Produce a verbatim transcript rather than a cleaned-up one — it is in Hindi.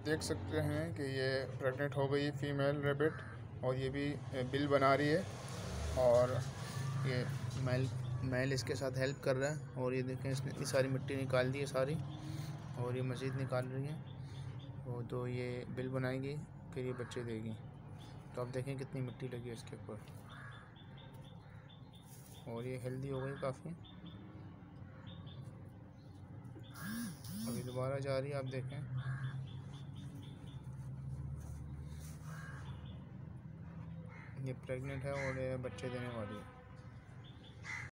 देख सकते हैं कि ये प्रेग्नेंट हो गई फीमेल रैबिट और ये भी बिल बना रही है और ये मेल मेल इसके साथ हेल्प कर रहा है। और ये देखें इसने इतनी सारी मिट्टी निकाल दी है सारी और ये मज़ीद निकाल रही है। वो तो ये बिल बनाएगी फिर ये बच्चे देगी। तो आप देखें कितनी मिट्टी लगी है इसके ऊपर और ये हेल्दी हो गई काफ़ी। अभी दोबारा जा रही है, आप देखें ये प्रेग्नेंट है और ये बच्चे देने वाली है।